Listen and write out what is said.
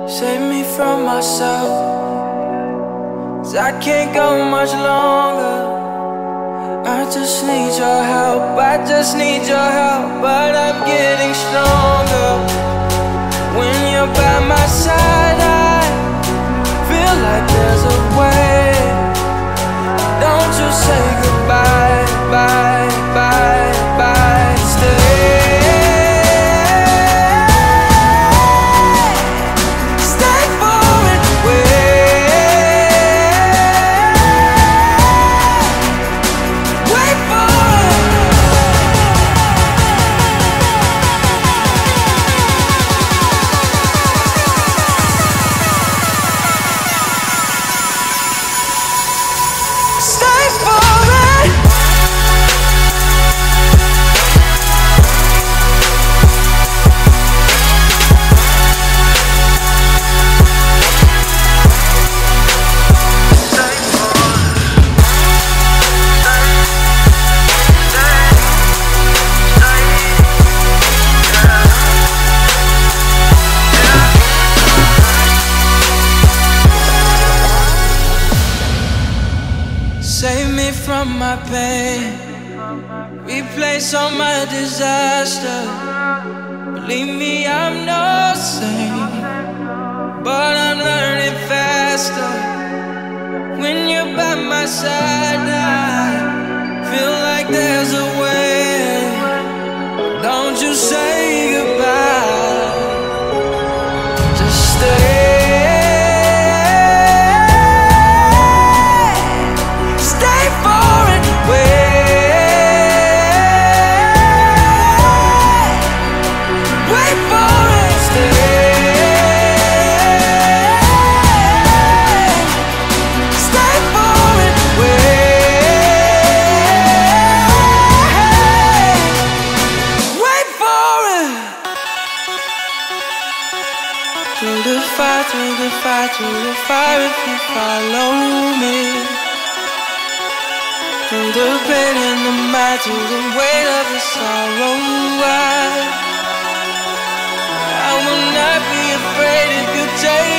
Save me from myself, 'cause I can't go much longer. I just need your help, I just need your help. But I'm getting stronger. When you're by my side, I feel like there's a way. Don't you say goodbye, bye, bye, bye. Stay. Save me from my pain, replace all my disaster. Believe me, I'm not sane, but I'm learning faster. When you're by my side, I feel like there's a way. Don't you say goodbye, just stay. Through the fire if you follow me. Through the pain and the mad, through the weight of the sorrow, I will not be afraid if you take